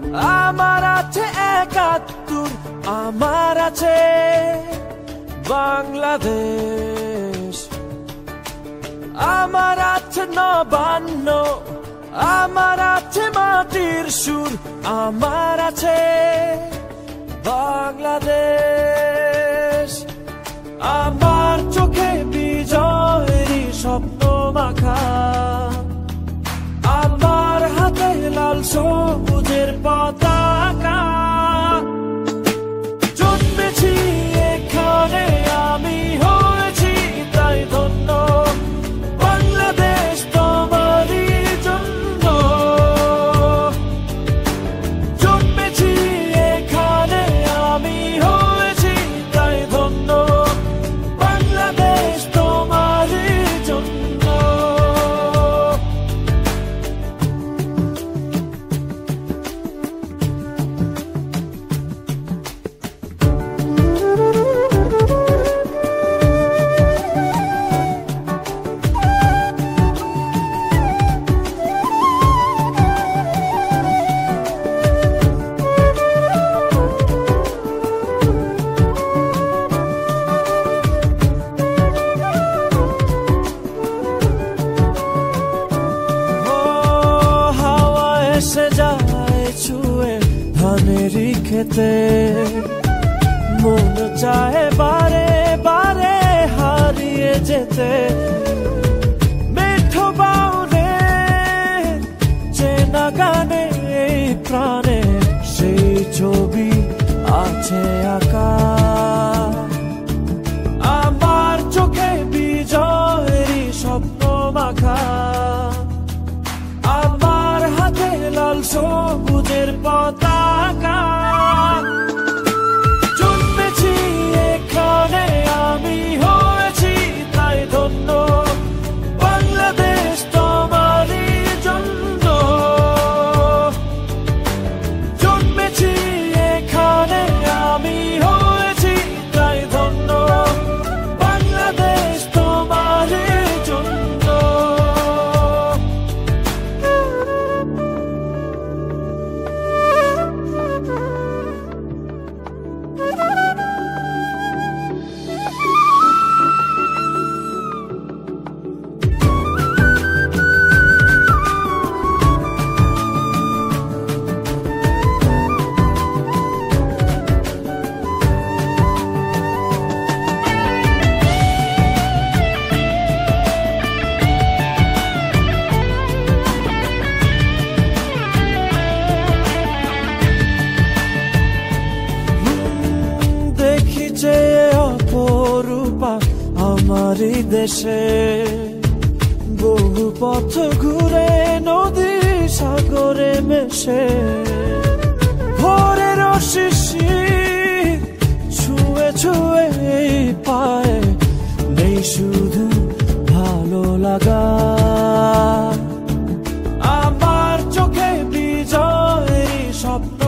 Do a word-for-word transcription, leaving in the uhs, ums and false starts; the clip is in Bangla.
আমার আছে একাত্তর, আমার আছে বাংলাদেশ, আমার আছে নবান্ন, আমার আছে মাটির সুর, আমার আছে বাংলাদেশ। আমার চোখে বিজয়েরই স্বপ্ন মাখা, আমার হাতে লাল সবুজের পতাকা। জন্মেছি এখানে আমি, হয়েছি তাই ধন্য, বাংলাদেশ তোমারই জন্য। জন্মেছি এখানে আমি, হয়েছি তাই ধন্য, বাংলাদেশ তোমারই জন্য। খেতে মন চায় বারে বারে হারিয়ে যেতে, মেঠো বাউলে চেনা গানে এই প্রাণে সেই ছবি আছে আঁকা। আমার চোখে বিজয়েরই স্বপ্ন মাখা, আমার হাতে লাল সবুজের পতাকা। জন্মেছি এখানে আমি, হয়েছি তাই ধন্য, বাংলাদেশ তোমারই জন্য। জন্মেছি এখানে আমি, হয়েছি তাই ধন্য, বাংলাদেশ তোমারই জন্য। আমারই দেশে বহু পথ ঘুরে, নদী সাগরে মেশে, ভোরের শিশির ছুঁয়ে ছুঁয়ে পায়, নেই শুধু ভালো লাগা। আমার চোখে বিজয়ের স্বপ্ন